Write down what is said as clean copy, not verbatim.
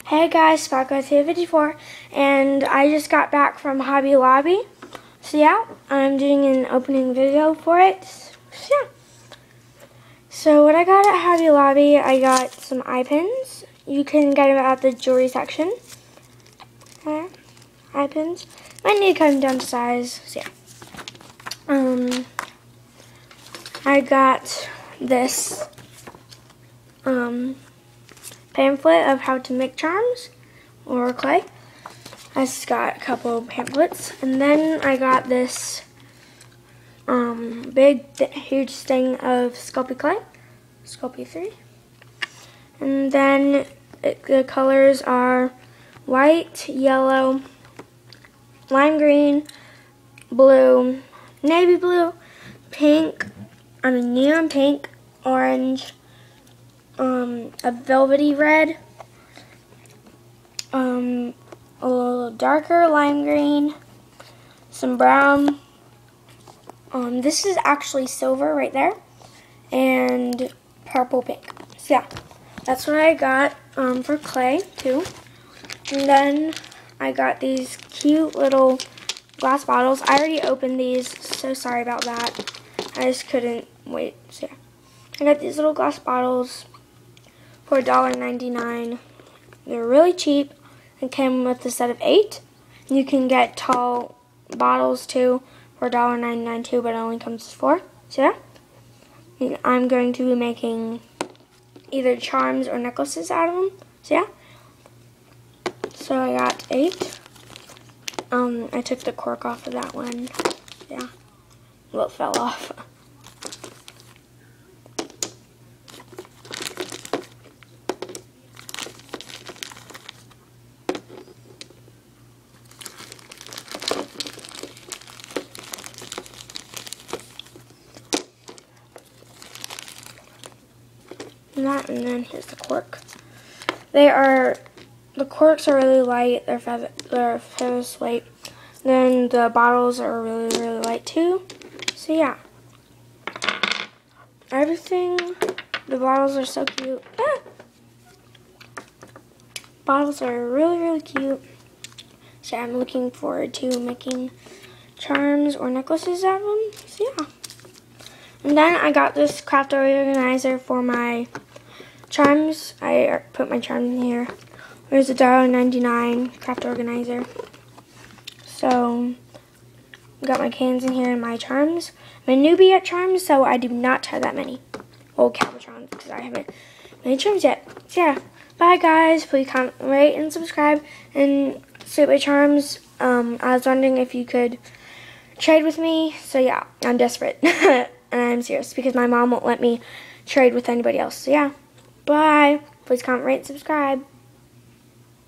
Hey guys, Sparko254, and I just got back from Hobby Lobby. So yeah, I'm doing an opening video for it. So yeah. So what I got at Hobby Lobby, I got some eye pins. You can get them at the jewelry section. Eye pins. Might need to cut them down to size. So yeah. I got this pamphlet of how to make charms or clay. I just got a couple of pamphlets, and then I got this huge thing of Sculpey clay, Sculpey 3, and then the colors are white, yellow, lime green, blue, navy blue, pink, neon pink, orange, a velvety red, a little darker lime green, some brown. This is actually silver right there, and purple pink. So yeah, that's what I got for clay too. And then I got these cute little glass bottles. I already opened these, so sorry about that. I just couldn't wait. So yeah, I got these little glass bottles for $1.99. They're really cheap. It came with a set of 8. You can get tall bottles too for $1.99 too, but it only comes with 4. So yeah, I'm going to be making either charms or necklaces out of them. So yeah, so I got 8. I took the cork off of that one. Yeah, well, it fell off. And then here's the cork. The corks are really light. They're feathers light. Then the bottles are really light too. So yeah, everything. The bottles are so cute. Bottles are really cute. So I'm looking forward to making charms or necklaces out of them. So yeah. And then I got this craft organizer for my charms. I put my charms in here. There's a $1.99 craft organizer. So I got my cans in here and my charms. I'm a newbie at charms, so I do not have that many old Calvitrons because I haven't made charms yet. So yeah, bye guys. Please comment, rate, and subscribe. And Sweet Way Charms. I was wondering if you could trade with me. So yeah, I'm desperate. And I'm serious because my mom won't let me trade with anybody else. So yeah, bye. Please comment, rate, and subscribe.